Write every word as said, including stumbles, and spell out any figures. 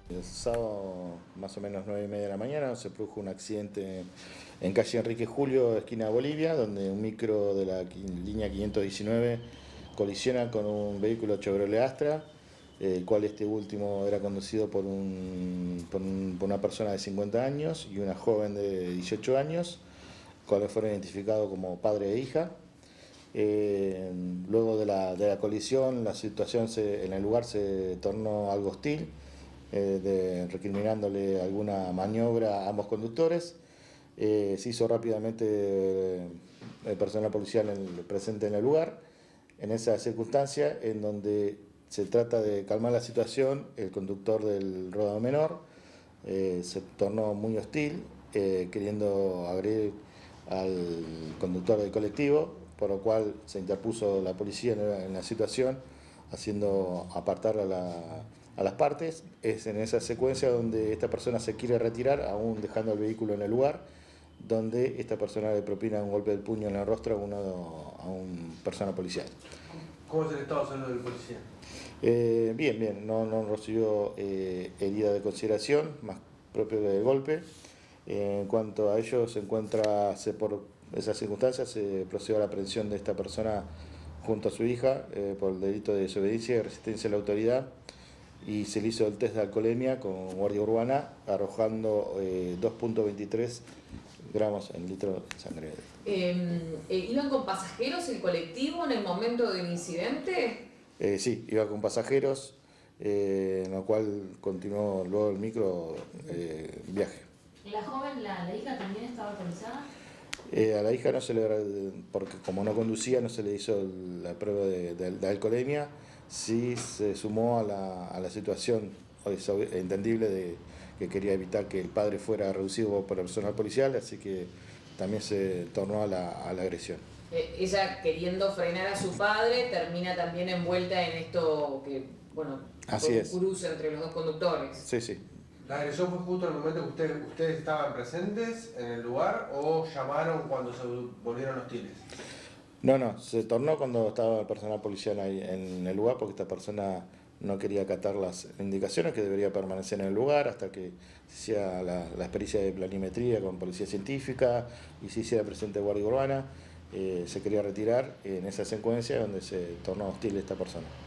El sábado, más o menos nueve y media de la mañana, se produjo un accidente en calle Enrique Julio, esquina Bolivia, donde un micro de la línea quinientos diecinueve colisiona con un vehículo Chevrolet Astra, el cual este último era conducido por, un, por, un, por una persona de cincuenta años y una joven de dieciocho años, cuales fueron identificados como padre e hija. Eh, luego de la, de la colisión, la situación se, en el lugar se tornó algo hostil, eh, de, recriminándole alguna maniobra a ambos conductores. Eh, se hizo rápidamente eh, el personal policial en, presente en el lugar. En esa circunstancia, en donde se trata de calmar la situación, el conductor del rodado menor eh, se tornó muy hostil, eh, queriendo agredir al conductor del colectivo, por lo cual se interpuso la policía en la, en la situación, haciendo apartar a, la, a las partes. Es en esa secuencia donde esta persona se quiere retirar, aún dejando el vehículo en el lugar, donde esta persona le propina un golpe del puño en el rostro a, uno, a un persona policial. ¿Cómo es el estado de salud del policía? Eh, bien, bien, no, no recibió eh, herida de consideración, más propio del golpe. Eh, en cuanto a ello, se encuentra, se, por esas circunstancias, se procedió a la aprehensión de esta persona junto a su hija eh, por el delito de desobediencia y resistencia a la autoridad, y se le hizo el test de alcoholemia con guardia urbana, arrojando eh, dos punto veintitrés gramos en litro de sangre. Eh, eh, ¿Iban con pasajeros el colectivo en el momento del incidente? Eh, sí, iba con pasajeros, eh, en lo cual continuó luego el micro eh, viaje. ¿La joven, la, la hija también estaba alcoholizada? Eh, a la hija no se le, porque como no conducía, no se le hizo la prueba de, de, de alcoholemia. Sí se sumó a la, a la situación entendible de que quería evitar que el padre fuera reducido por el personal policial, así que también se tornó a la, a la agresión. Eh, ella, queriendo frenar a su padre, termina también envuelta en esto que, bueno, así fue un es. cruce entre los dos conductores. Sí, sí. ¿La agresión fue justo en el momento que ustedes, ustedes estaban presentes en el lugar o llamaron cuando se volvieron hostiles? No, no, se tornó cuando estaba el personal policial ahí en el lugar, porque esta persona no quería acatar las indicaciones, que debería permanecer en el lugar hasta que se hiciera la, la experiencia de planimetría con policía científica y se hiciera presente guardia urbana. Eh, se quería retirar en esa secuencia donde se tornó hostil esta persona.